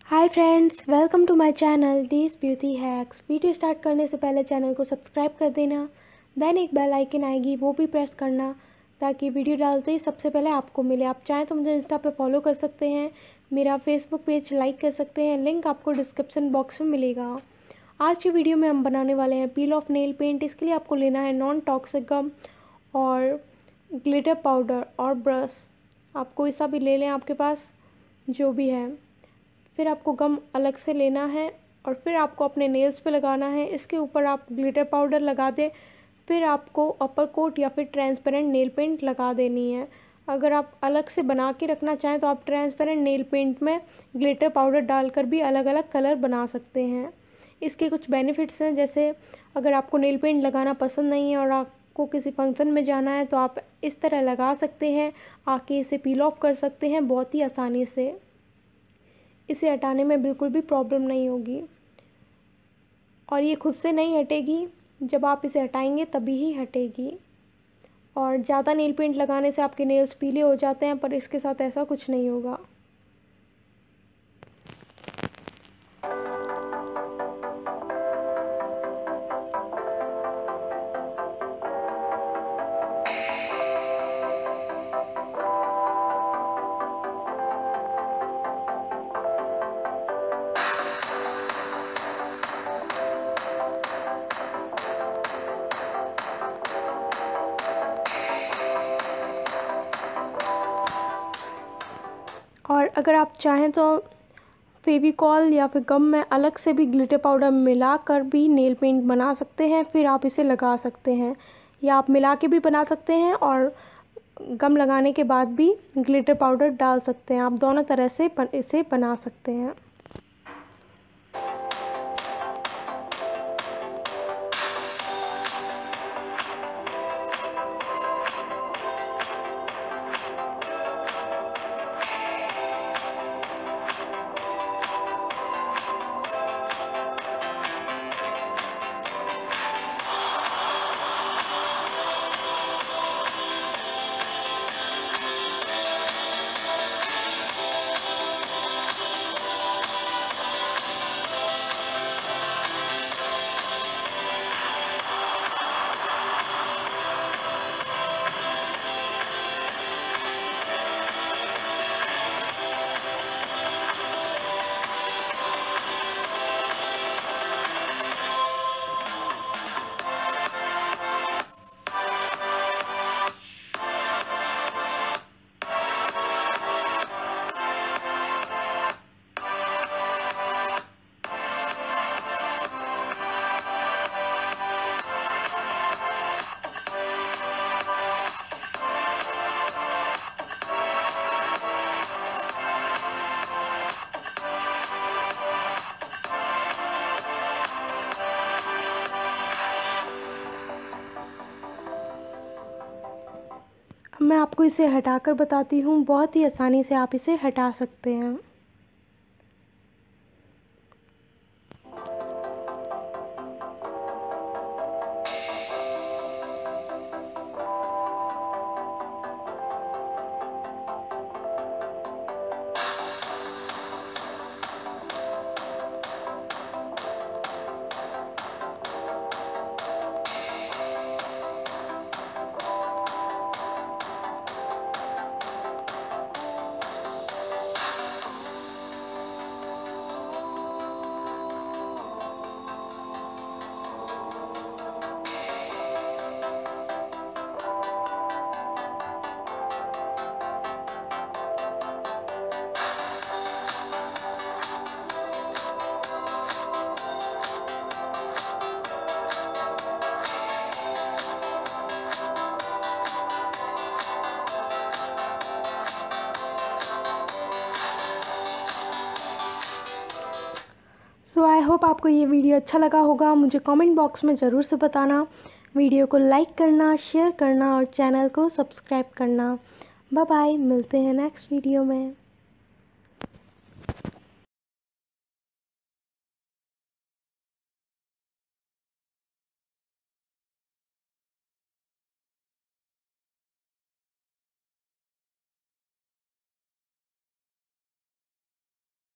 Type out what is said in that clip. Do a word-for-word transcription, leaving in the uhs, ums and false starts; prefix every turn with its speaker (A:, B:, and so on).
A: Hi friends, welcome to my channel these beauty hacks. Video start करने से पहले channel को सब्सक्राइब कर देना, देन एक बेल आइकन आएगी वो भी प्रेस करना ताकि वीडियो डालते ही सबसे पहले आपको मिले। आप चाहें तो मुझे इंस्टा पे फॉलो कर सकते हैं, मेरा फेसबुक पेज लाइक कर सकते हैं, लिंक आपको डिस्क्रिप्शन बॉक्स में मिलेगा। आज की वीडियो में हम बनाने वाले हैं पील ऑफ नेल पेंट। इसके लिए आपको लेना है नॉन टॉक्सिक गम और ग्लिटर पाउडर और ब्रश। आप कोई सा भी ले लें आपके पास जो भी है। फिर आपको गम अलग से लेना है और फिर आपको अपने नेल्स पे लगाना है। इसके ऊपर आप ग्लिटर पाउडर लगा दें। फिर आपको अपर कोट या फिर ट्रांसपेरेंट नेल पेंट लगा देनी है। अगर आप अलग से बना के रखना चाहें तो आप ट्रांसपेरेंट नेल पेंट में ग्लिटर पाउडर डालकर भी अलग अलग कलर बना सकते हैं। इसके कुछ बेनिफिट्स हैं, जैसे अगर आपको नेल पेंट लगाना पसंद नहीं है और आपको किसी फंक्शन में जाना है तो आप इस तरह लगा सकते हैं, आके इसे पील ऑफ कर सकते हैं बहुत ही आसानी से। इसे हटाने में बिल्कुल भी प्रॉब्लम नहीं होगी और ये खुद से नहीं हटेगी, जब आप इसे हटाएंगे तभी ही हटेगी। और ज़्यादा नेल पेंट लगाने से आपके नेल्स पीले हो जाते हैं, पर इसके साथ ऐसा कुछ नहीं होगा। और अगर आप चाहें तो फेविकॉल या फिर गम में अलग से भी ग्लिटर पाउडर मिलाकर भी नेल पेंट बना सकते हैं, फिर आप इसे लगा सकते हैं। या आप मिला के भी बना सकते हैं और गम लगाने के बाद भी ग्लिटर पाउडर डाल सकते हैं। आप दोनों तरह से इसे बना सकते हैं। मैं आपको इसे हटाकर बताती हूँ, बहुत ही आसानी से आप इसे हटा सकते हैं। सो आई होप आपको ये वीडियो अच्छा लगा होगा। मुझे कमेंट बॉक्स में ज़रूर से बताना। वीडियो को लाइक करना, शेयर करना और चैनल को सब्सक्राइब करना। बाय बाय, मिलते हैं नेक्स्ट वीडियो में।